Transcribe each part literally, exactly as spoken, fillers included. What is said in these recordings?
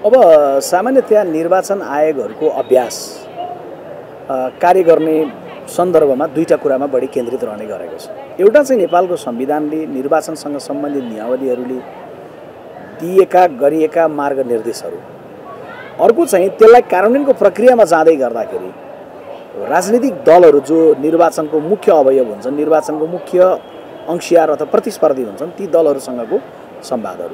अब सामान्यतया निर्वाचन आयोगहरूको अभ्यास कार्य गर्ने सन्दर्भमा दुईटा कुरामा बढी केन्द्रित रहने गरेको छ। एउटा चाहिँ नेपालको संविधानले निर्वाचनसँग सम्बन्धित नियमावलीहरूले दिएका गरिएका मार्गनिर्देशहरू, अर्को चाहिँ त्यसलाई कार्यान्वयनको प्रक्रियामा जाँदै गर्दाखेरि राजनीतिक दलहरू जो निर्वाचनको मुख्य अवयव हुन्छन्, निर्वाचनको मुख्य अंशियार अथवा प्रतिस्पर्धी हुन्छन्, ती दलहरूसँगको संवादहरू,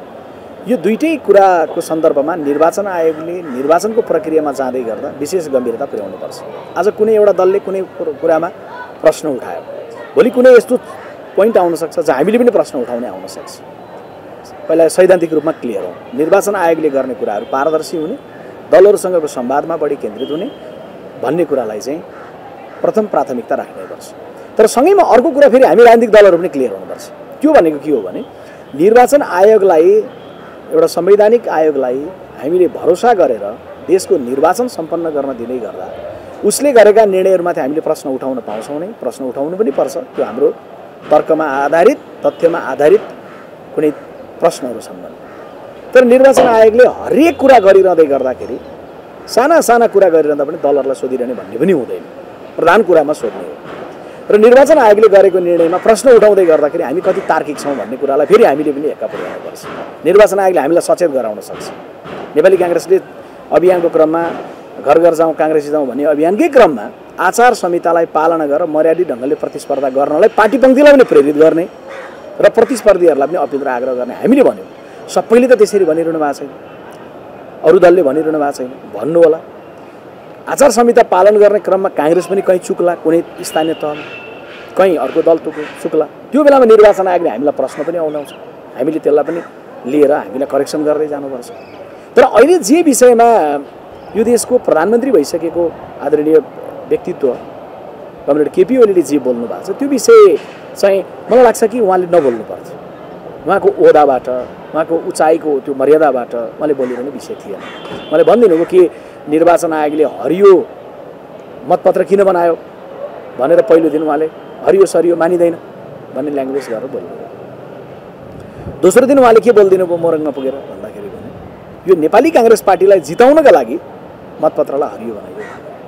यो दुईटै कुराको सन्दर्भमा निर्वाचन आयोगले निर्वाचनको प्रक्रियामा जाँदै गर्दा विशेष गम्भीरता पुर्याउनुपर्छ। आज कुनै एउटा दलले कुनै कुरामा प्रश्न उठायो, भोलि कुनै यस्तो पोइन्ट आउन सक्छ जहाँ हामीले पनि प्रश्न उठाउने आउन सक्छ। पहिला सैद्धान्तिक रूपमा क्लियर हो, निर्वाचन आयोगले गर्ने कुराहरू पारदर्शी हुने, दलहरूसँगको संवादमा बढी केन्द्रित हुने भन्ने कुरालाई चाहिँ प्रथम प्राथमिकता राख्नुपर्छ। तर सँगैमा अर्को कुरा फेरि हामी राजनीतिक दलहरू पनि क्लियर हुनुपर्छ। त्यो भनेको के हो भने निर्वाचन आयोगलाई, एउटा संवैधानिक आयोगलाई हामीले भरोसा गरेर देशको निर्वाचन सम्पन्न गर्न दिँदै गर्दा उसले गरेका निर्णयहरूमाथि हामीले प्रश्न उठाउन पाउँछौँ नै, प्रश्न उठाउनु पनि पर्छ। त्यो हाम्रो तर्कमा आधारित, तथ्यमा आधारित कुनै प्रश्नहरू छन् भने। तर निर्वाचन आयोगले हरेक कुरा गरिरहँदै गर्दाखेरि साना साना कुरा गरिरहँदा पनि दलहरूलाई सोधिरहने भन्ने पनि हुँदैन, प्रधान कुरामा सोध्ने हो। र निर्वाचन आयोगले गरेको निर्णयमा प्रश्न उठाउँदै गर्दाखेरि हामी कति तार्किक छौँ भन्ने कुरालाई फेरि हामीले पनि हेक्का पुर्याउनुपर्छ। निर्वाचन आयोगले हामीलाई सचेत गराउन सक्छ। नेपाली काङ्ग्रेसले अभियानको क्रममा घर घर जाउँ काङ्ग्रेसी जाउँ भन्ने अभियानकै क्रममा आचार संहितालाई पालना गरेर मर्यादित ढङ्गले प्रतिस्पर्धा गर्नलाई पार्टी पङ्क्तिलाई पनि प्रेरित गर्ने र प्रतिस्पर्धीहरूलाई पनि अपिल र आग्रह गर्ने हामीले भन्यौँ। सबैले त त्यसरी भनिरहनु भएको छैन, अरू दलले भनिरहनु भएको छैन, भन्नु होला। आचार संहिता पालन गर्ने क्रममा काङ्ग्रेस पनि कहीँ चुक्ला, कुनै स्थानीय तहमा कहीँ अर्को दल तुक्यो चुक्ला, त्यो बेलामा निर्वाचन आयोगले हामीलाई प्रश्न पनि आउनुहुन्छ, हामीले त्यसलाई पनि लिएर हामीलाई करेक्सन गर्दै जानुपर्छ। तर अहिले जे विषयमा यो देशको प्रधानमन्त्री भइसकेको आदरणीय व्यक्तित्व कमरेड केपी ओलीले जे बोल्नु भएको छ त्यो विषय चाहिँ मलाई लाग्छ कि उहाँले नबोल्नु पर्छ। उहाँको ओहदाबाट, उहाँको उचाइको त्यो मर्यादाबाट उहाँले बोलिरहने विषय थिएन। मैले भनिदिनु हो कि निर्वाचन आयोगले हरियो मतपत्र किन बनायो भनेर पहिलो दिन उहाँले हरियो सरियो मानिँदैन भन्ने ल्याङ्ग्वेज गरेर बोल्नुभयो। दोस्रो दिन उहाँले के बोलिदिनु भयो मोरङमा पुगेर भन्दाखेरि भने यो नेपाली काङ्ग्रेस पार्टीलाई जिताउनका लागि मतपत्रलाई हरियो बनाइयो।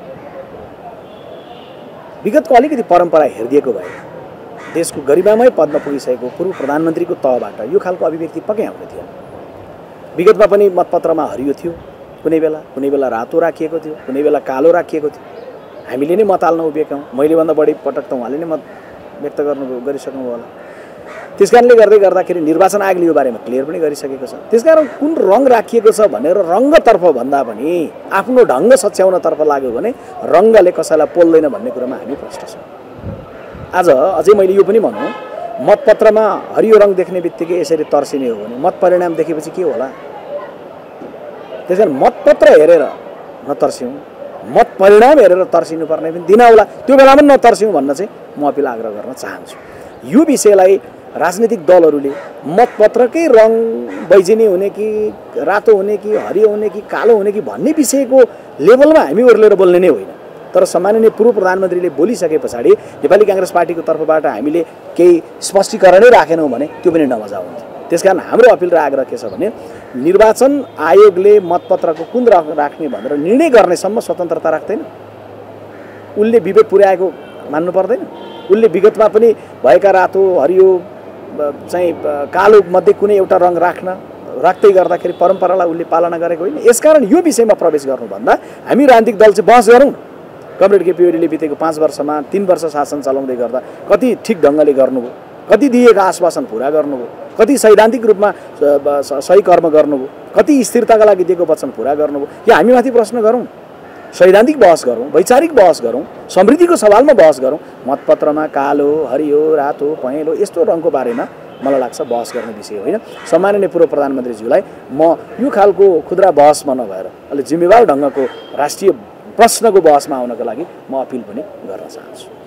विगतको अलिकति परम्परा हेरिदिएको भए देशको गरिमामय पदमा पुगिसकेको पूर्व प्रधानमन्त्रीको तहबाट यो खालको अभिव्यक्ति पक्कै आउने थिएन। विगतमा पनि मतपत्रमा हरियो थियो, कुनै बेला कुनै बेला रातो राखिएको थियो, कुनै बेला कालो राखिएको थियो। हामीले नै मत हाल्न उभिएका हौँ, मैले भन्दा बढी पटक त उहाँले नै मत व्यक्त गर्नु गरिसक्नु होला। त्यस कारणले गर्दै गर्दाखेरि निर्वाचन आयोगले यो बारेमा क्लियर पनि गरिसकेको छ। त्यसकारण कुन रङ राखिएको छ भनेर रङ्गतर्फ भन्दा पनि आफ्नो ढङ्ग सच्याउनतर्फ लाग्यो भने रङ्गले कसैलाई पोल्दैन भन्ने कुरामा हामी प्रष्ट छौँ। आज अझै मैले यो पनि भनौँ, मतपत्रमा हरियो रङ देख्ने बित्तिकै यसरी तर्सिने हो भने मत परिणाम देखेपछि के होला? त्यस कारण मतपत्र हेरेर नतर्स्यौँ, मत परिणाम हेरेर तर्सिनु पर्ने पनि दिन होला। त्यो बेलामा पनि नतर्स्यौँ भन्न चाहिँ म अपिल आग्रह गर्न चाहन्छु। यो विषयलाई राजनीतिक दलहरूले मतपत्रकै रङ बैजिनी हुने कि रातो हुने कि हरियो हुने कि कालो हुने कि भन्ने विषयको लेभलमा हामी ओर्लेर बोल्ने नै होइन। तर सम्माननीय पूर्व प्रधानमन्त्रीले बोलिसके पछाडि नेपाली काङ्ग्रेस पार्टीको तर्फबाट हामीले केही स्पष्टीकरणै राखेनौँ भने त्यो पनि नमजा हुन्छ। त्यसकारण हाम्रो अपिल र आग्रह के छ भने निर्वाचन आयोगले मतपत्रको कुन राख्ने भनेर निर्णय गर्नेसम्म स्वतन्त्रता राख्दैन। उसले विवेक पुर्याएको मान्नु पर्दैन। उसले विगतमा पनि भएका रातो हरियो चाहिँ कालो मध्ये कुनै एउटा रङ राख्न राख्दै गर्दाखेरि परम्परालाई उसले पालना गरेको होइन। यसकारण यो विषयमा प्रवेश गर्नुभन्दा हामी राजनीतिक दल चाहिँ बहस गरौँ। कमरेड केपी ओलीले बितेको पाँच वर्षमा तीन वर्ष शासन चलाउँदै गर्दा कति ठिक ढङ्गले गर्नुभयो, कति दिएका आश्वासन पुरा गर्नुभयो, कति सैद्धान्तिक रूपमा सही कर्म गर्नुभयो, कति स्थिरताका लागि दिएको वचन पुरा गर्नुभयो। यो हामीमाथि प्रश्न गरौँ, सैद्धान्तिक बहस गरौँ, वैचारिक बहस गरौँ, समृद्धिको सवालमा बहस गरौँ। मतपत्रमा कालो हरियो रातो पहेँलो यस्तो रङको बारेमा मलाई लाग्छ बहस गर्ने विषय होइन। सम्माननीय पूर्व प्रधानमन्त्रीज्यूलाई म यो खालको खुद्रा बहसमा नभएर अलि जिम्मेवार ढङ्गको राष्ट्रिय प्रश्नको बहसमा आउनको लागि म अपिल पनि गर्न चाहन्छु।